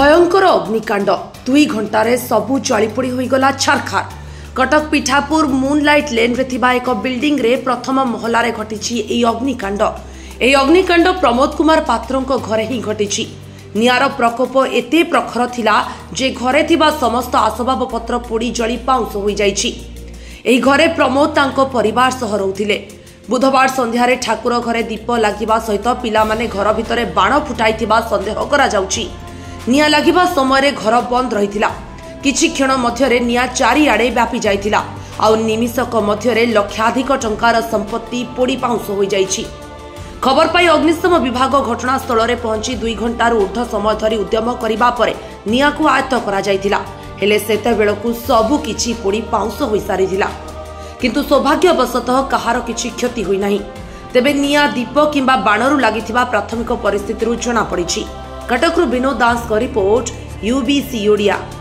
भयंकर अग्निकांड 2 घंटे सबू जलीपोड़ी होगला छारखार। कटक पिठापुर मूनलाइट लेन रे थिबा एक बिल्डिंग रे प्रथम महलारे घटिछि एई अग्निकांड। एई अग्निकांड प्रमोद कुमार पात्रों घरे ही घटिछि। निआर प्रकोप एते प्रखर थिला जे घरे थिबा समस्त आसबाब पत्र पोड़ी जली पाउंस होई जाइछि। एई घरे प्रमोद तांको परिवार सह रहउथिले। बुधवार संध्यारे ठाकुर घरे दीप लागिबा सहित पिला माने घर भितरे बाण फुटाइथिबा संदेह करा जाउछि। निया लागिबा समय घर बंद रहिथिला। किछि क्षण मध्यरे निया चारिआडे व्यापी जाइथिला। आउ निमिषक मध्यरे लक्षाधिक टंकार संपत्ति पोड़ी पाउंस होई जाइछि। खबर पाई अग्निशम विभाग घटनास्थल रे पहुंची 2 घंटार ऊर्ध समय धरी उद्यम करिबा परे निया को आयत्त करा जाइथिला। हेले सेते बेलकु सबु किछि पोड़ी पाउंस होई सारिथिला। किंतु सौभाग्यवशतः कहार किछि क्षति होई नाही। तेबे निया दीप किंबा बाणरू लागिथिबा प्राथमिक परिस्थिति जना पड़िछि। कटकरू विनोद दास का रिपोर्ट UBC ओडिया।